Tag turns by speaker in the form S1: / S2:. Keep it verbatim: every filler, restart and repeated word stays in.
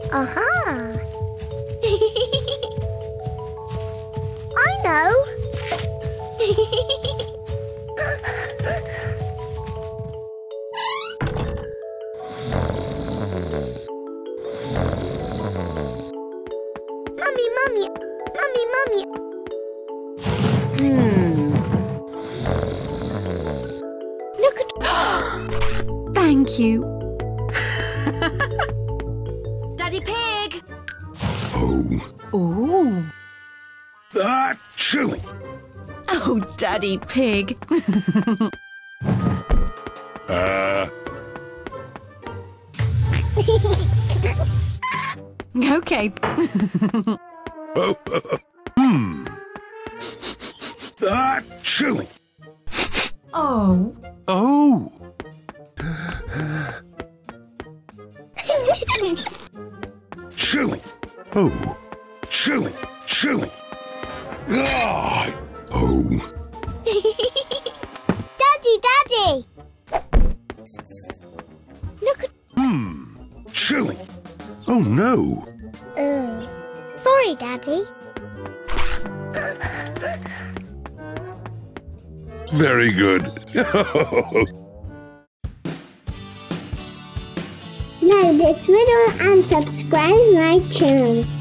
S1: Aha! I know! Mummy, Mummy! Mummy, Mummy!
S2: Hmm.
S1: Look at...
S2: Thank you.
S3: Daddy Pig!
S4: Oh.
S2: Oh.
S4: Achoo!
S2: Oh, Daddy Pig.
S4: uh.
S2: Okay.
S4: Oh. Hmm. Achoo!
S2: Oh.
S4: Oh. Chilling. Oh. Chilling. Chilling. God. Oh.
S1: Daddy, Daddy! Look at...
S4: Hmm. Chilling. Oh no.
S1: Uh, sorry, Daddy.
S4: Very good.
S1: Like this video and subscribe my channel.